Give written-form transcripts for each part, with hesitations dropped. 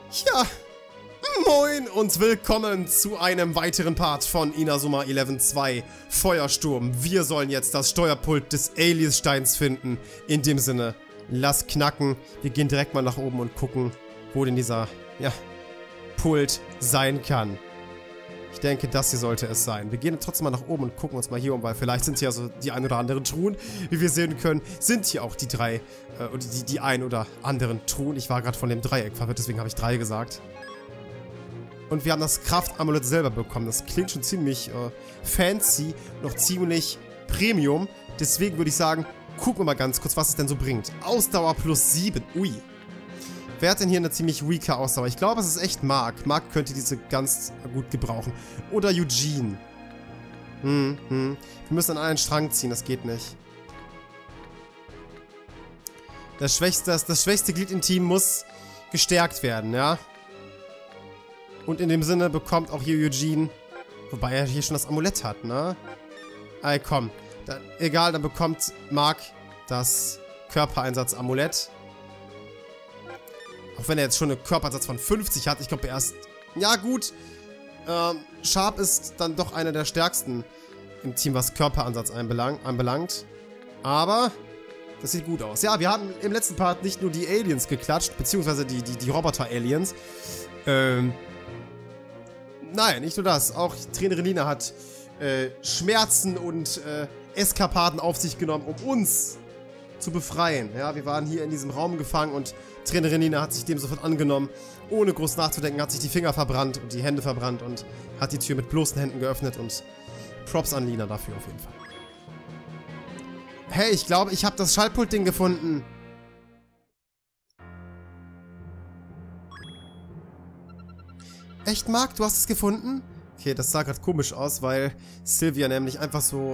Ja, moin und willkommen zu einem weiteren Part von Inazuma 11 2 Feuersturm. Wir sollen jetzt das Steuerpult des Alias-Steins finden. In dem Sinne, lass knacken. Wir gehen direkt mal nach oben und gucken, wo denn dieser, ja, Pult sein kann. Ich denke, das hier sollte es sein. Wir gehen trotzdem mal nach oben und gucken uns mal hier um, weil vielleicht sind hier so die ein oder anderen Truhen. Wie wir sehen können, sind hier auch die drei, oder die ein oder anderen Truhen. Ich war gerade von dem Dreieck verwirrt, deswegen habe ich 3 gesagt. Und wir haben das Kraftamulett selber bekommen. Das klingt schon ziemlich fancy, noch ziemlich Premium. Deswegen würde ich sagen, gucken wir mal ganz kurz, was es denn so bringt. Ausdauer plus 7. Ui. Wer hat denn hier eine ziemlich weake Ausdauer? Ich glaube, es ist echt Mark. Mark könnte diese ganz gut gebrauchen. Oder Eugene. Wir müssen an einen Strang ziehen, das geht nicht. Das schwächste Glied im Team muss gestärkt werden, ja? Und in dem Sinne bekommt auch hier Eugene, wobei er hier schon das Amulett hat, ne? Ey, komm. Egal, dann bekommt Mark das Körpereinsatz-Amulett. Auch wenn er jetzt schon einen Körpereinsatz von 50 hat. Ich glaube, er ist... Ja, gut. Sharp ist dann doch einer der stärksten im Team, was Körperansatz anbelangt. Aber das sieht gut aus. Ja, wir haben im letzten Part nicht nur die Aliens geklatscht, beziehungsweise die Roboter-Aliens. Nein, nicht nur das. Auch Trainerin Lina hat Schmerzen und Eskapaden auf sich genommen, um uns zu befreien. Ja, wir waren hier in diesem Raum gefangen und Trainerin Lina hat sich dem sofort angenommen. Ohne groß nachzudenken hat sich die Finger verbrannt und die Hände verbrannt und hat die Tür mit bloßen Händen geöffnet und Props an Lina dafür auf jeden Fall. Hey, ich glaube, ich habe das Schaltpult-Ding gefunden. Echt, Mark? Du hast es gefunden? Okay, das sah gerade komisch aus, weil Sylvia nämlich einfach so,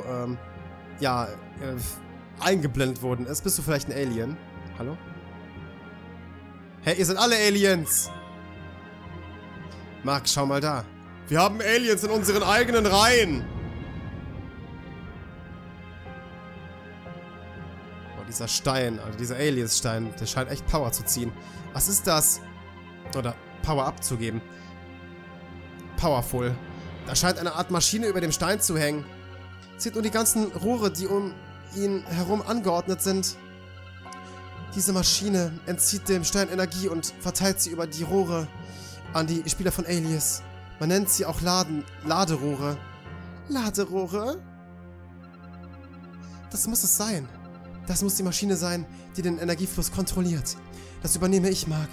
eingeblendet worden ist. Bist du vielleicht ein Alien? Hallo? Hey, ihr seid alle Aliens! Mark, schau mal da. Wir haben Aliens in unseren eigenen Reihen! Oh, dieser Stein, also dieser Alias-Stein, der scheint echt Power zu ziehen. Was ist das? Oder Power abzugeben. Powerful. Da scheint eine Art Maschine über dem Stein zu hängen. Seht nur die ganzen Rohre, die um ihn herum angeordnet sind. Diese Maschine entzieht dem Stein Energie und verteilt sie über die Rohre an die Spieler von Alias. Man nennt sie auch Laderohre. Laderohre? Das muss es sein. Das muss die Maschine sein, die den Energiefluss kontrolliert. Das übernehme ich, Mark.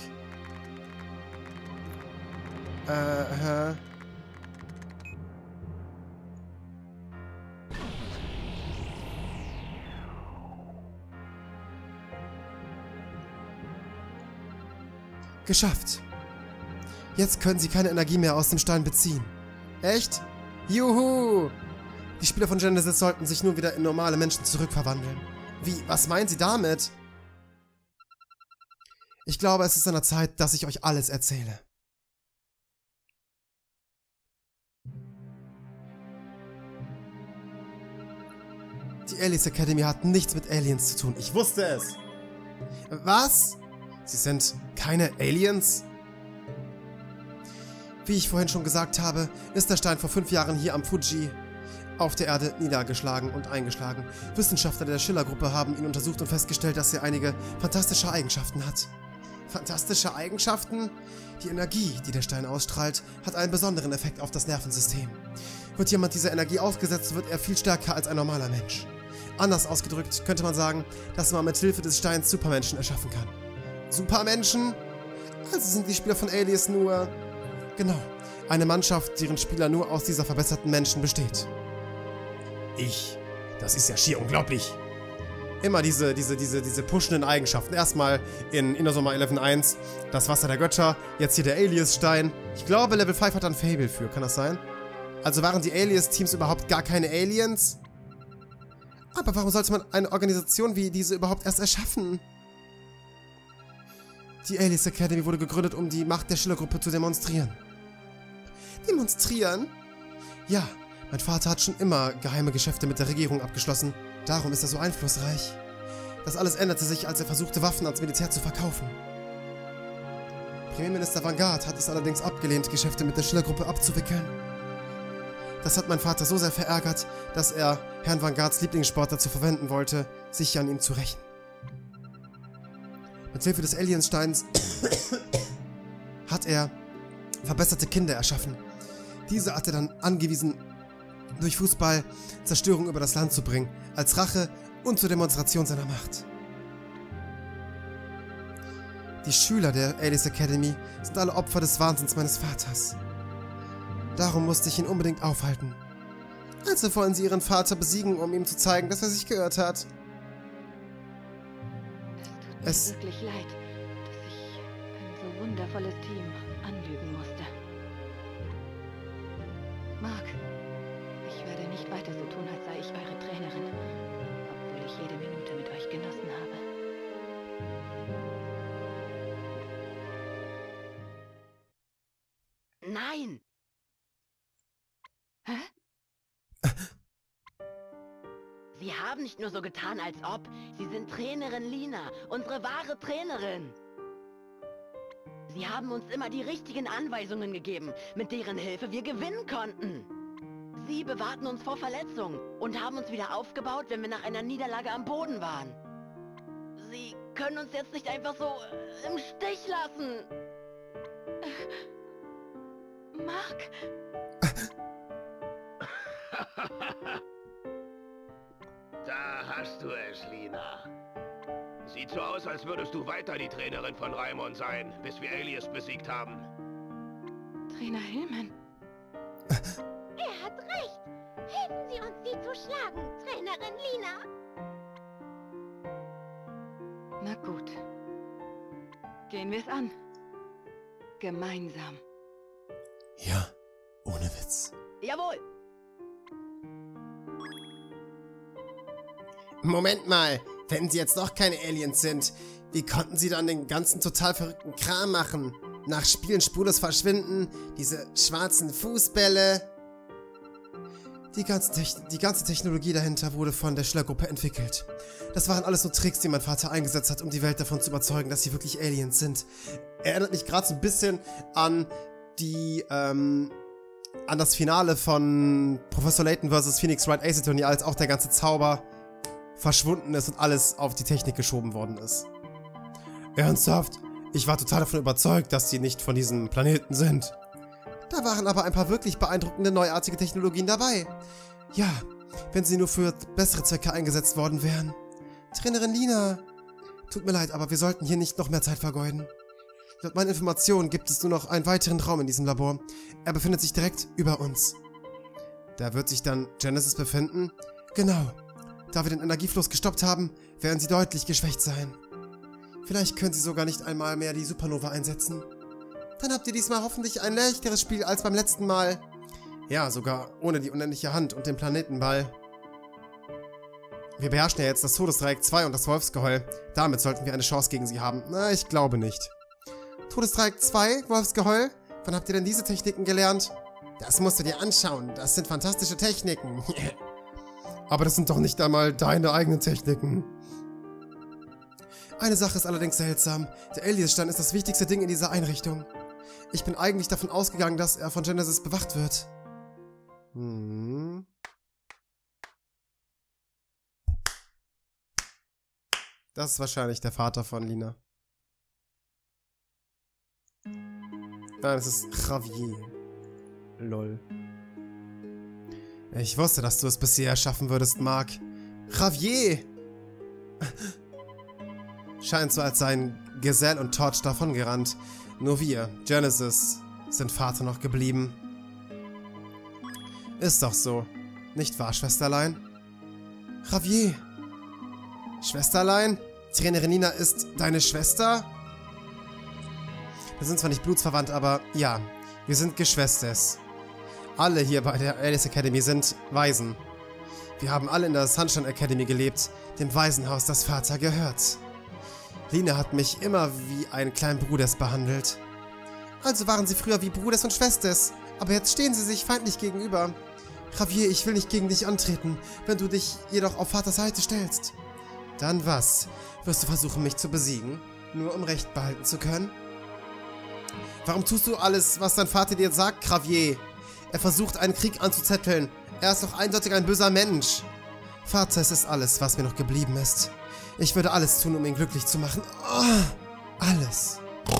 Geschafft. Jetzt können sie keine Energie mehr aus dem Stein beziehen. Echt? Juhu! Die Spieler von Genesis sollten sich nun wieder in normale Menschen zurückverwandeln. Wie? Was meinen Sie damit? Ich glaube, es ist an der Zeit, dass ich euch alles erzähle. Die Alias Academy hat nichts mit Aliens zu tun. Ich wusste es. Was? Sie sind keine Aliens? Wie ich vorhin schon gesagt habe, ist der Stein vor 5 Jahren hier am Fuji auf der Erde niedergeschlagen und eingeschlagen. Wissenschaftler der Schiller-Gruppe haben ihn untersucht und festgestellt, dass er einige fantastische Eigenschaften hat. Fantastische Eigenschaften? Die Energie, die der Stein ausstrahlt, hat einen besonderen Effekt auf das Nervensystem. Wird jemand dieser Energie ausgesetzt, wird er viel stärker als ein normaler Mensch. Anders ausgedrückt könnte man sagen, dass man mit Hilfe des Steins Supermenschen erschaffen kann. Supermenschen? Also sind die Spieler von Alias nur... Genau, eine Mannschaft, deren Spieler nur aus dieser verbesserten Menschen besteht. Das ist ja schier unglaublich. Immer diese pushenden Eigenschaften. Erstmal in Inazuma 11 1 das Wasser der Götter, jetzt hier der Alias-Stein. Ich glaube, Level 5 hat da ein Fable für, kann das sein? Also waren die Alias-Teams überhaupt gar keine Aliens? Aber warum sollte man eine Organisation wie diese überhaupt erst erschaffen? Die Alias Academy wurde gegründet, um die Macht der Schiller-Gruppe zu demonstrieren. Demonstrieren? Ja, mein Vater hat schon immer geheime Geschäfte mit der Regierung abgeschlossen. Darum ist er so einflussreich. Das alles änderte sich, als er versuchte, Waffen ans Militär zu verkaufen. Premierminister Vanguard hat es allerdings abgelehnt, Geschäfte mit der Schiller-Gruppe abzuwickeln. Das hat mein Vater so sehr verärgert, dass er Herrn Vanguards Lieblingssport dazu verwenden wollte, sich an ihm zu rächen. Mit Hilfe des Aliensteins hat er verbesserte Kinder erschaffen. Diese hat er dann angewiesen, durch Fußball Zerstörung über das Land zu bringen, als Rache und zur Demonstration seiner Macht. Die Schüler der Alice Academy sind alle Opfer des Wahnsinns meines Vaters. Darum musste ich ihn unbedingt aufhalten. Also wollen sie ihren Vater besiegen, um ihm zu zeigen, dass er sich geirrt hat. Es tut mir wirklich leid, dass ich ein so wundervolles Team anlügen musste. Mark, ich werde nicht weiter so tun, als sei ich eure Trainerin, obwohl ich jede Minute mit euch genossen habe. Nein! Hä? Sie haben nicht nur so getan, als ob. Sie sind Trainerin Lina, unsere wahre Trainerin. Sie haben uns immer die richtigen Anweisungen gegeben, mit deren Hilfe wir gewinnen konnten. Sie bewahrten uns vor Verletzungen und haben uns wieder aufgebaut, wenn wir nach einer Niederlage am Boden waren. Sie können uns jetzt nicht einfach so im Stich lassen. Mark! Da hast du es, Lina. Sieht so aus, als würdest du weiter die Trainerin von Raimon sein, bis wir Alias besiegt haben. Trainer Hillman. Er hat recht. Helfen Sie uns, sie zu schlagen, Trainerin Lina. Na gut. Gehen wir es an. Gemeinsam. Ja, ohne Witz. Jawohl! Moment mal, wenn sie jetzt doch keine Aliens sind, wie konnten sie dann den ganzen total verrückten Kram machen? Nach Spielen spurlos verschwinden, diese schwarzen Fußbälle. Die ganze Technologie dahinter wurde von der Schiller-Gruppe entwickelt. Das waren alles nur Tricks, die mein Vater eingesetzt hat, um die Welt davon zu überzeugen, dass sie wirklich Aliens sind. Erinnert mich gerade so ein bisschen an an das Finale von Professor Layton vs. Phoenix Wright Ace Attorney, als auch der ganze Zauber verschwunden ist und alles auf die Technik geschoben worden ist. Ernsthaft? Ich war total davon überzeugt, dass sie nicht von diesem Planeten sind. Da waren aber ein paar wirklich beeindruckende neuartige Technologien dabei. Ja, wenn sie nur für bessere Zwecke eingesetzt worden wären. Trainerin Lina, tut mir leid, aber wir sollten hier nicht noch mehr Zeit vergeuden. Laut meinen Informationen gibt es nur noch einen weiteren Raum in diesem Labor. Er befindet sich direkt über uns. Da wird sich dann Genesis befinden? Genau. Da wir den Energiefluss gestoppt haben, werden sie deutlich geschwächt sein. Vielleicht können sie sogar nicht einmal mehr die Supernova einsetzen. Dann habt ihr diesmal hoffentlich ein leichteres Spiel als beim letzten Mal. Ja, sogar ohne die unendliche Hand und den Planetenball. Wir beherrschen ja jetzt das Todesdreieck 2 und das Wolfsgeheul. Damit sollten wir eine Chance gegen sie haben. Na, ich glaube nicht. Todesdreieck 2, Wolfsgeheul? Wann habt ihr denn diese Techniken gelernt? Das musst du dir anschauen. Das sind fantastische Techniken. Aber das sind doch nicht einmal deine eigenen Techniken. Eine Sache ist allerdings seltsam. Der Alias-Stein ist das wichtigste Ding in dieser Einrichtung. Ich bin eigentlich davon ausgegangen, dass er von Genesis bewacht wird. Das ist wahrscheinlich der Vater von Lina. Nein, es ist Javier. Lol. Ich wusste, dass du es bisher schaffen würdest, Mark. Javier! Scheint so, als seien Gazelle und Torch davongerannt. Nur wir, Genesis, sind Vater noch geblieben. Ist doch so. Nicht wahr, Schwesterlein? Javier! Schwesterlein? Trainerin Lina ist deine Schwester? Wir sind zwar nicht blutsverwandt, aber ja, wir sind Geschwisters. Alle hier bei der Alice Academy sind Waisen. Wir haben alle in der Sunshine Academy gelebt, dem Waisenhaus, das Vater gehört. Lina hat mich immer wie einen kleinen Bruders behandelt. Also waren sie früher wie Bruders und Schwesters, aber jetzt stehen sie sich feindlich gegenüber. Javier, ich will nicht gegen dich antreten, wenn du dich jedoch auf Vaters Seite stellst. Dann was? Wirst du versuchen, mich zu besiegen, nur um Recht behalten zu können? Warum tust du alles, was dein Vater dir sagt, Gravier? Er versucht, einen Krieg anzuzetteln. Er ist doch eindeutig ein böser Mensch. Vater, es ist alles, was mir noch geblieben ist. Ich würde alles tun, um ihn glücklich zu machen. Oh, alles.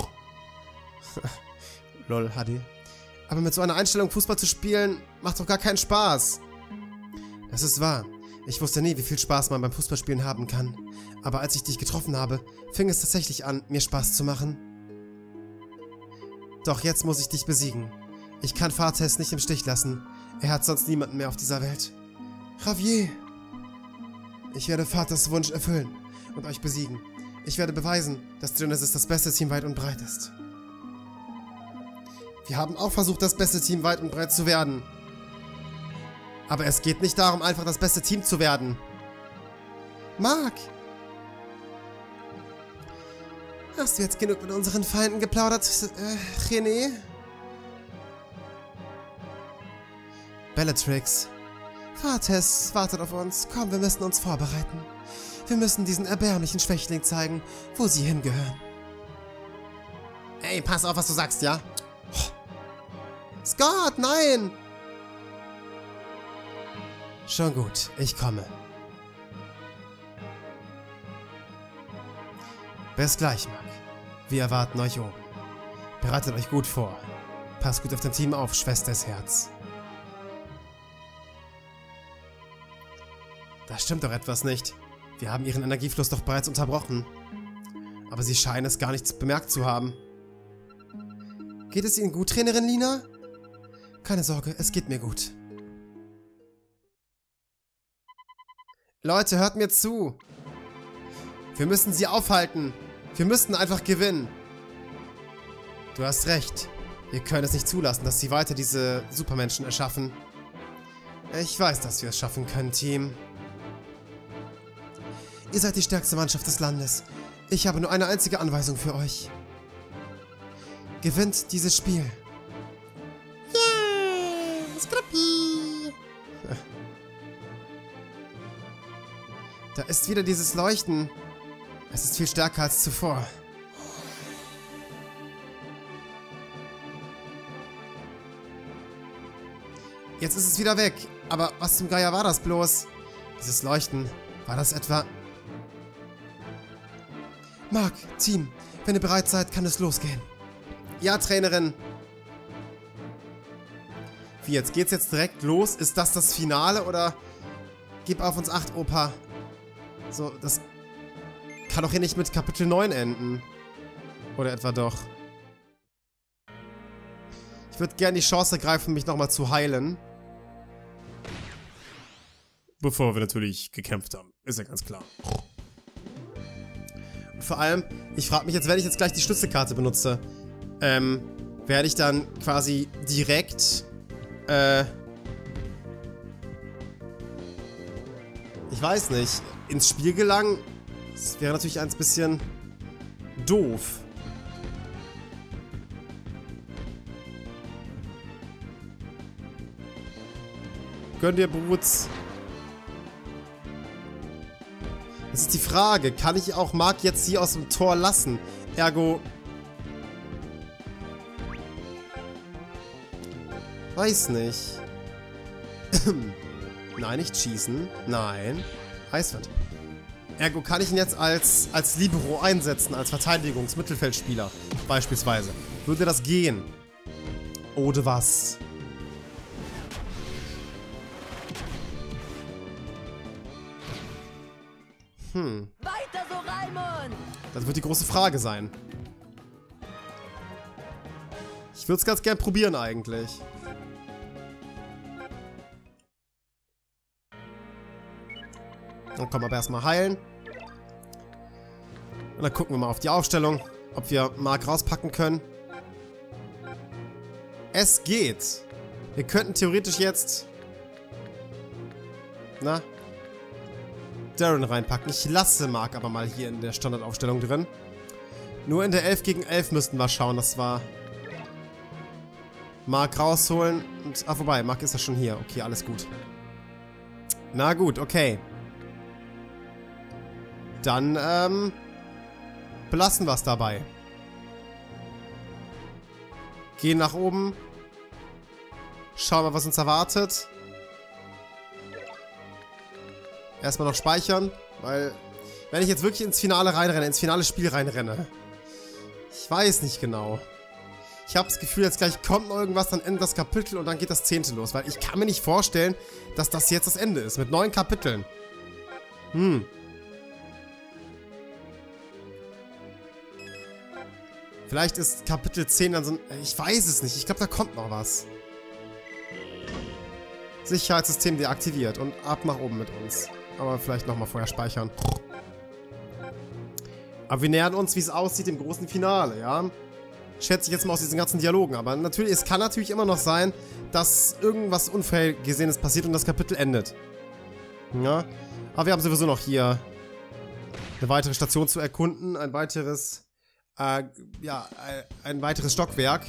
Lol, Hadi. Aber mit so einer Einstellung Fußball zu spielen, macht doch gar keinen Spaß. Das ist wahr. Ich wusste nie, wie viel Spaß man beim Fußballspielen haben kann. Aber als ich dich getroffen habe, fing es tatsächlich an, mir Spaß zu machen. Doch jetzt muss ich dich besiegen. Ich kann Fathes nicht im Stich lassen. Er hat sonst niemanden mehr auf dieser Welt. Javier! Ich werde Vaters Wunsch erfüllen und euch besiegen. Ich werde beweisen, dass Genesis das beste Team weit und breit ist. Wir haben auch versucht, das beste Team weit und breit zu werden. Aber es geht nicht darum, einfach das beste Team zu werden. Mark! Hast du jetzt genug mit unseren Feinden geplaudert, René? Bellatrix. Fathes wartet auf uns. Komm, wir müssen uns vorbereiten. Wir müssen diesen erbärmlichen Schwächling zeigen, wo sie hingehören. Ey, pass auf, was du sagst, ja? Scott, nein! Schon gut, ich komme. Bis gleich, Mark. Wir erwarten euch oben. Bereitet euch gut vor. Passt gut auf dein Team auf, Schwesters Herz. Da stimmt doch etwas nicht. Wir haben ihren Energiefluss doch bereits unterbrochen. Aber sie scheinen es gar nicht bemerkt zu haben. Geht es Ihnen gut, Trainerin Lina? Keine Sorge, es geht mir gut. Leute, hört mir zu. Wir müssen sie aufhalten. Wir müssten einfach gewinnen. Du hast recht. Wir können es nicht zulassen, dass sie weiter diese Supermenschen erschaffen. Ich weiß, dass wir es schaffen können, Team. Ihr seid die stärkste Mannschaft des Landes. Ich habe nur eine einzige Anweisung für euch. Gewinnt dieses Spiel. Yeah, Scrappy. Da ist wieder dieses Leuchten. Es ist viel stärker als zuvor. Jetzt ist es wieder weg. Aber was zum Geier war das bloß? Dieses Leuchten. War das etwa... Mark, Team, wenn ihr bereit seid, kann es losgehen. Ja, Trainerin. Wie, jetzt geht's jetzt direkt los? Ist das das Finale oder... Gib auf uns 8, Opa. So, das... Kann doch hier nicht mit Kapitel 9 enden. Oder etwa doch. Ich würde gerne die Chance ergreifen, mich nochmal zu heilen. Bevor wir natürlich gekämpft haben. Ist ja ganz klar. Und vor allem, ich frage mich jetzt, wenn ich jetzt gleich die Schlüsselkarte benutze, werde ich dann quasi direkt, ich weiß nicht, ins Spiel gelangen? Das wäre natürlich ein bisschen doof. Gönn dir, Bruts. Das ist die Frage. Kann ich auch Mark jetzt hier aus dem Tor lassen? Ergo... Weiß nicht. Nein, nicht schießen. Nein. Eiswand. Ergo kann ich ihn jetzt als Libero einsetzen, als Verteidigungsmittelfeldspieler beispielsweise. Würde das gehen? Oder was? Weiter so, Raimund! Das wird die große Frage sein. Ich würde es ganz gern probieren eigentlich. Dann kommen wir aber erstmal heilen. Und dann gucken wir mal auf die Aufstellung, ob wir Mark rauspacken können. Es geht. Wir könnten theoretisch jetzt... Na? Darren reinpacken. Ich lasse Mark aber mal hier in der Standardaufstellung drin. Nur in der 11 gegen 11 müssten wir schauen, das war... Mark rausholen und... Ah, wobei, Mark ist ja schon hier. Okay, alles gut. Na gut, okay. Dann, belassen wir es dabei. Gehen nach oben. Schauen wir, was uns erwartet. Erstmal noch speichern, weil wenn ich jetzt wirklich ins Finale reinrenne, ins finale Spiel reinrenne, ich weiß nicht genau. Ich habe das Gefühl, jetzt gleich kommt noch irgendwas, dann endet das Kapitel und dann geht das 10. los, weil ich kann mir nicht vorstellen, dass das jetzt das Ende ist, mit 9 Kapiteln. Vielleicht ist Kapitel 10 dann so ein... Ich weiß es nicht, ich glaube, da kommt noch was. Sicherheitssystem deaktiviert und ab nach oben mit uns. Aber vielleicht nochmal vorher speichern. Aber wir nähern uns, wie es aussieht, im großen Finale, ja? Schätze ich jetzt mal aus diesen ganzen Dialogen. Aber natürlich, es kann natürlich immer noch sein, dass irgendwas Unvorhergesehenes passiert und das Kapitel endet. Ja? Aber wir haben sowieso noch hier eine weitere Station zu erkunden. Ein weiteres, ein weiteres Stockwerk.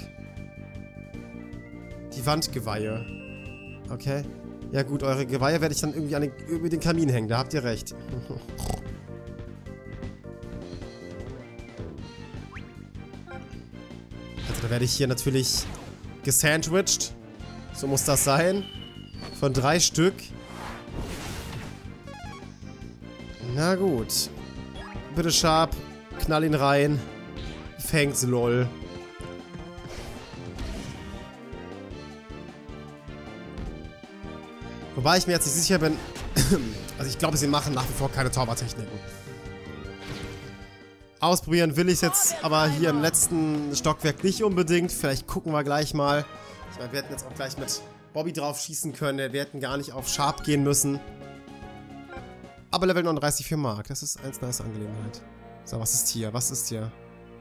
Die Wandgeweihe. Okay. Ja gut, eure Geweihe werde ich dann irgendwie über den Kamin hängen. Da habt ihr recht. Also da werde ich hier natürlich gesandwiched. So muss das sein. Von 3 Stück. Na gut. Bitte Sharp. Knall ihn rein. Fängt's, lol. Wobei ich mir jetzt nicht sicher bin. Also ich glaube, sie machen nach wie vor keine Zaubertechniken. Ausprobieren will ich es jetzt aber hier im letzten Stockwerk nicht unbedingt. Vielleicht gucken wir gleich mal. Ich meine, wir hätten jetzt auch gleich mit Bobby drauf schießen können. Wir hätten gar nicht auf Sharp gehen müssen. Aber Level 39 für Mark. Das ist eine nice Angelegenheit. So, was ist hier? Was ist hier?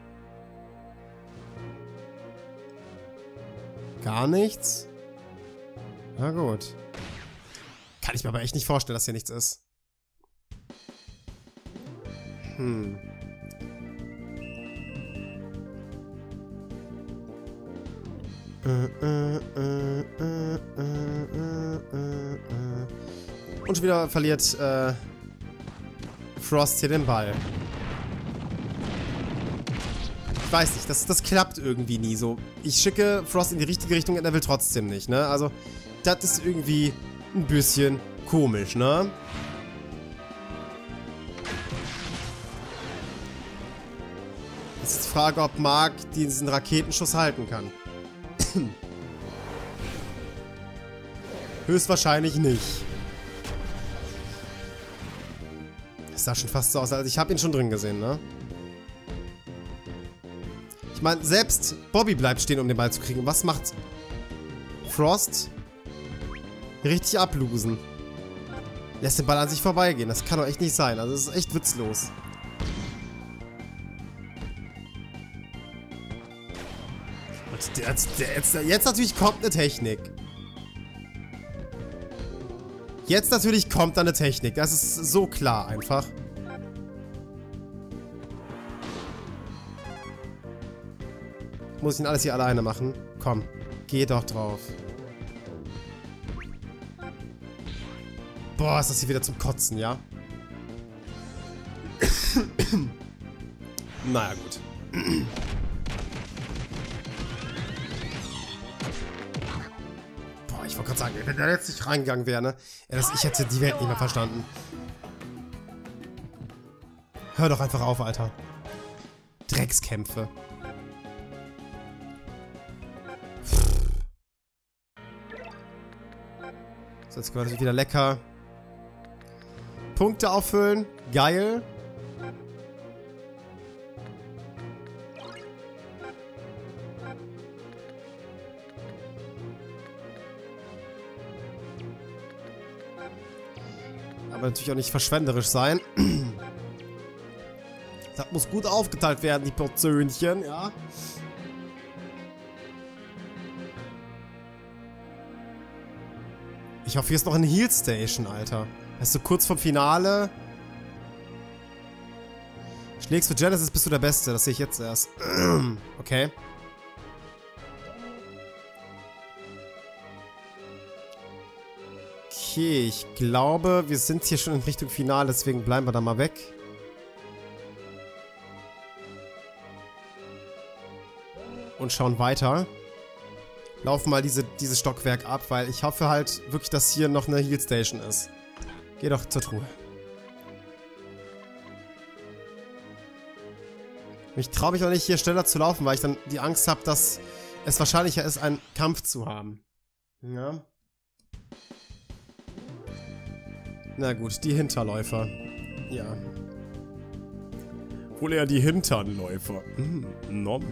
Gar nichts? Na gut. Kann ich mir aber echt nicht vorstellen, dass hier nichts ist. Und schon wieder verliert Frost hier den Ball. Ich weiß nicht, das klappt irgendwie nie so. Ich schicke Frost in die richtige Richtung und er will trotzdem nicht, ne? Also, das ist irgendwie ein bisschen komisch, ne? Jetzt ist die Frage, ob Mark diesen Raketenschuss halten kann. Höchstwahrscheinlich nicht. Das sah schon fast so aus, also ich habe ihn schon drin gesehen, ne? Ich meine, selbst Bobby bleibt stehen, um den Ball zu kriegen. Was macht Frost? Richtig ablosen. Lässt den Ball an sich vorbeigehen. Das kann doch echt nicht sein. Also das ist echt witzlos. Und jetzt natürlich kommt eine Technik. Jetzt natürlich kommt da eine Technik. Das ist so klar einfach. Muss ich ihn alles hier alleine machen? Komm, geh doch drauf. Boah, ist das hier wieder zum Kotzen, ja? Naja, gut. Boah, ich wollte gerade sagen, wenn der jetzt nicht reingegangen wäre, ne? Ja, ich hätte die Welt nicht mehr verstanden. Hör doch einfach auf, Alter. Dreckskämpfe. So, jetzt können wir wieder lecker Punkte auffüllen. Geil. Aber natürlich auch nicht verschwenderisch sein. Das muss gut aufgeteilt werden, die Portionchen, ja. Ich hoffe, hier ist noch eine Heal Station, Alter. Weißt du, kurz vorm Finale. Schlägst du Genesis, bist du der Beste. Das sehe ich jetzt erst. Okay. Okay, ich glaube, wir sind hier schon in Richtung Finale, deswegen bleiben wir da mal weg. Und schauen weiter. laufen mal dieses Stockwerk ab, weil ich hoffe halt wirklich, dass hier noch eine Heal Station ist. Geh doch zur Truhe. Ich traue mich auch nicht, hier schneller zu laufen, weil ich dann die Angst habe, dass es wahrscheinlicher ist, einen Kampf zu haben. Ja. Na gut, die Hinterläufer. Ja. Wohl eher die Hinternläufer. Nom.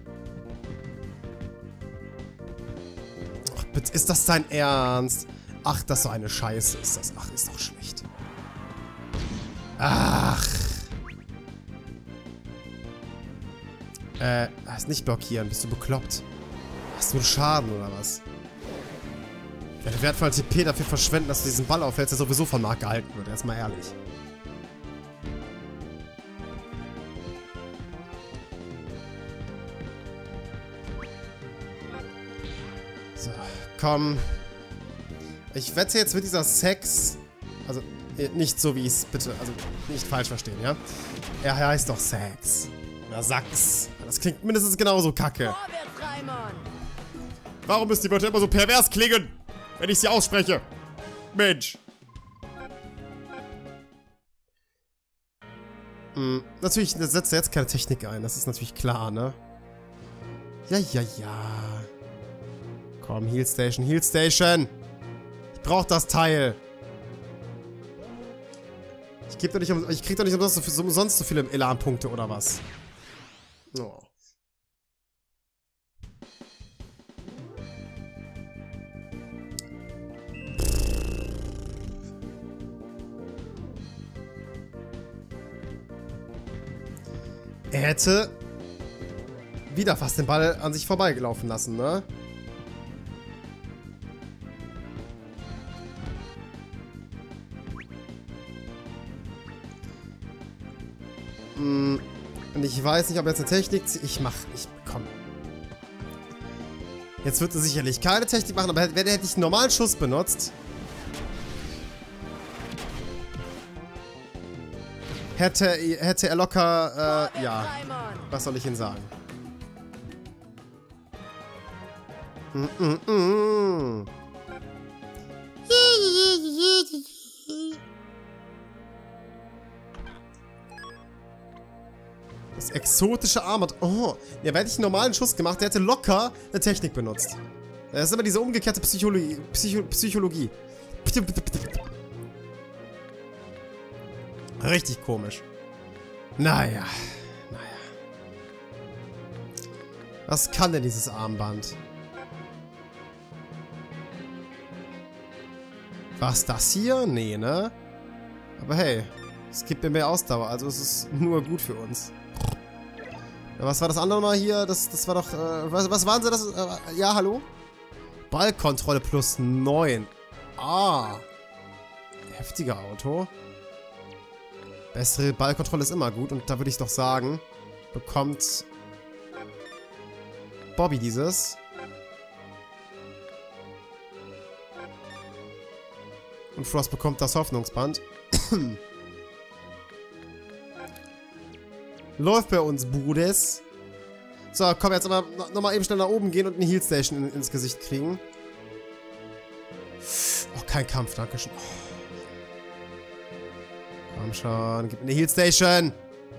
Ach, bitte, ist das dein Ernst? Ach, das so eine Scheiße ist das. Ach, ist doch schlecht. Ach. Hast nicht blockieren. Bist du bekloppt? Hast du einen Schaden oder was? Ich werde wertvoll TP dafür verschwenden, dass du diesen Ball aufhältst, der sowieso von Mark gehalten wird. Erstmal ehrlich. So, komm. Ich wette jetzt mit dieser Sex... Also, nicht so wie es bitte... Also, nicht falsch verstehen, ja? Er heißt doch Sex. Oder Sachs. Das klingt mindestens genauso kacke. Warum müssen die Wörter immer so pervers klingen, wenn ich sie ausspreche? Mensch. Natürlich setzt er jetzt keine Technik ein. Das ist natürlich klar, ne? Ja. Komm, Heal Station, Heal Station. Ich brauch das Teil. Ich krieg doch nicht umsonst so viele Elan-Punkte oder was? Oh. Er hätte wieder fast den Ball an sich vorbeigelaufen lassen, ne? Und ich weiß nicht, ob jetzt eine Technik... Komm. Jetzt wird er sicherlich keine Technik machen, aber hätte ich einen normalen Schuss benutzt... Hätte er locker, ja. Was soll ich Ihnen sagen? Das exotische Armband. Oh, ja, hätte ich einen normalen Schuss gemacht, der hätte locker eine Technik benutzt. Das ist immer diese umgekehrte Psychologie. Richtig komisch. Naja. Was kann denn dieses Armband? Was, das hier? Nee, ne? Aber hey, es gibt mir mehr Ausdauer, also es ist nur gut für uns. Ja, was war das andere mal hier? Das war doch, was waren sie das? Ja, hallo? Ballkontrolle plus 9. Ah. Heftiger Auto. Bessere Ballkontrolle ist immer gut und da würde ich doch sagen, bekommt Bobby dieses. Und Frost bekommt das Hoffnungsband. Läuft bei uns, Bruders. So, komm, jetzt aber nochmal eben schnell nach oben gehen und eine Heal Station ins Gesicht kriegen. Oh, kein Kampf, dankeschön. Oh. Komm schon, gib mir eine Heal Station.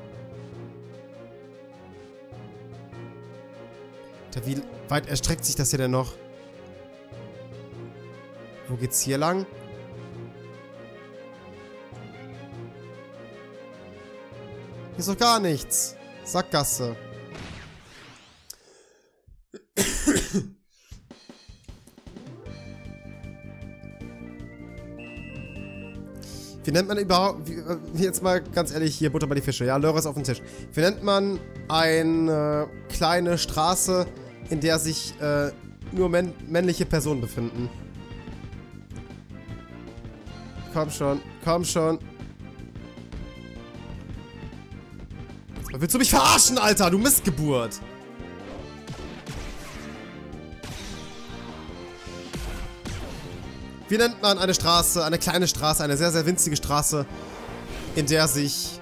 Wie weit erstreckt sich das hier denn noch? Wo geht's hier lang? Hier ist doch gar nichts. Sackgasse. Wie nennt man überhaupt, jetzt mal ganz ehrlich, hier Butter bei die Fische, ja, Löhre ist auf dem Tisch. Wie nennt man eine kleine Straße, in der sich nur männliche Personen befinden? Komm schon, komm schon. Willst du mich verarschen, Alter? Du Missgeburt. Wie nennt man eine Straße, eine kleine Straße, eine sehr, sehr winzige Straße, in der sich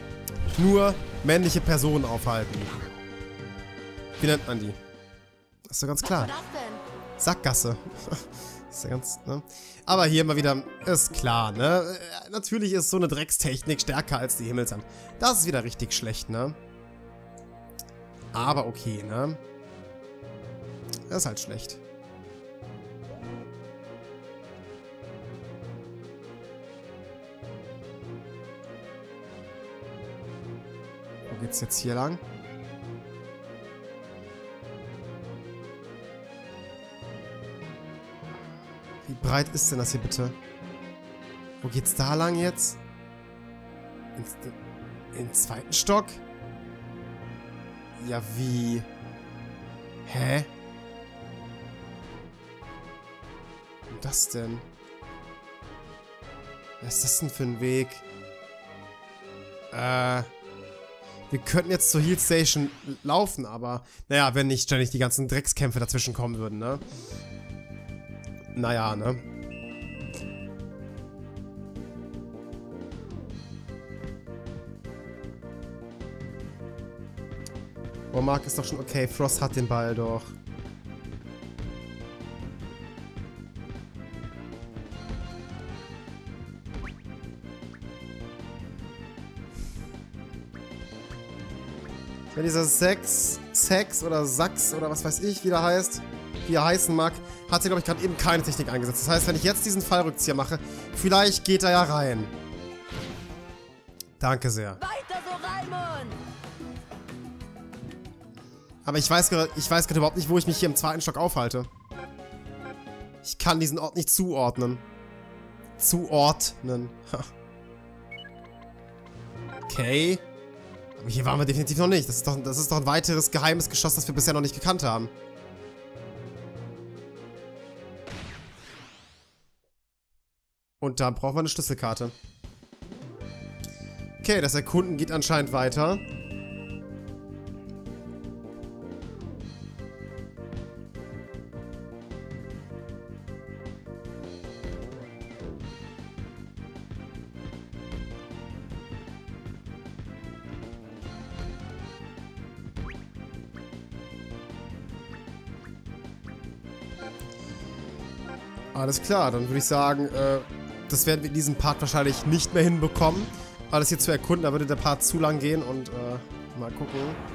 nur männliche Personen aufhalten? Wie nennt man die? Ist ja ganz klar. Was war das denn? Sackgasse. Ist ja ganz, ne? Aber hier mal wieder, ist klar, ne? Natürlich ist so eine Dreckstechnik stärker als die Himmelshand. Das ist wieder richtig schlecht, ne? Aber okay, ne? Das ist halt schlecht. Wo geht's jetzt hier lang? Wie breit ist denn das hier bitte? Wo geht's da lang jetzt? In den zweiten Stock? Ja, wie? Hä? Was ist das denn? Was ist das denn für ein Weg? Wir könnten jetzt zur Heal Station laufen, aber naja, wenn nicht ständig die ganzen Dreckskämpfe dazwischen kommen würden, ne? Naja, ne? Oh, Mark ist doch schon okay. Frost hat den Ball doch. Wenn dieser Sex oder Sachs oder was weiß ich, wie der heißt, wie er heißen mag, hat er, glaube ich, gerade eben keine Technik eingesetzt. Das heißt, wenn ich jetzt diesen Fallrückzieher mache, vielleicht geht er ja rein. Danke sehr. Weiter so, Raimund! Aber ich weiß gerade überhaupt nicht, wo ich mich hier im zweiten Stock aufhalte. Ich kann diesen Ort nicht zuordnen. Zuordnen. Okay. Aber hier waren wir definitiv noch nicht. Das ist doch ein weiteres geheimes Geschoss, das wir bisher noch nicht gekannt haben. Und da brauchen wir eine Schlüsselkarte. Okay, das Erkunden geht anscheinend weiter. Alles klar, dann würde ich sagen, das werden wir in diesem Part wahrscheinlich nicht mehr hinbekommen. Alles hier zu erkunden, da würde der Part zu lang gehen und mal gucken.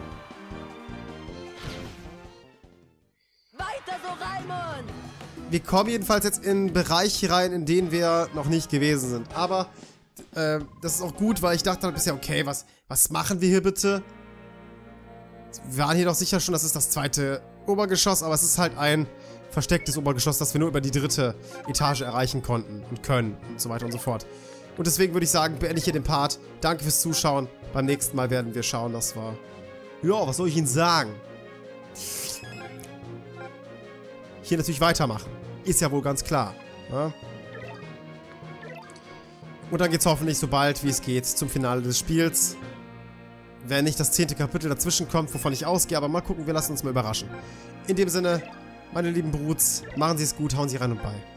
Weiter so, Raimund! Wir kommen jedenfalls jetzt in Bereiche rein, in denen wir noch nicht gewesen sind. Aber das ist auch gut, weil ich dachte bisher, okay, was machen wir hier bitte? Wir waren hier doch sicher schon, das ist das zweite Obergeschoss, aber es ist halt ein verstecktes Obergeschoss, das wir nur über die 3. Etage erreichen konnten und können und so weiter und so fort. Und deswegen würde ich sagen, beende ich hier den Part. Danke fürs Zuschauen. Beim nächsten Mal werden wir schauen, dass wir... Ja, was soll ich Ihnen sagen? Hier natürlich weitermachen. Ist ja wohl ganz klar. Ja? Und dann geht es hoffentlich so bald, wie es geht, zum Finale des Spiels. Wenn nicht das 10. Kapitel dazwischen kommt, wovon ich ausgehe, aber mal gucken, wir lassen uns mal überraschen. In dem Sinne, meine lieben Bruts, machen Sie es gut, hauen Sie rein und bei.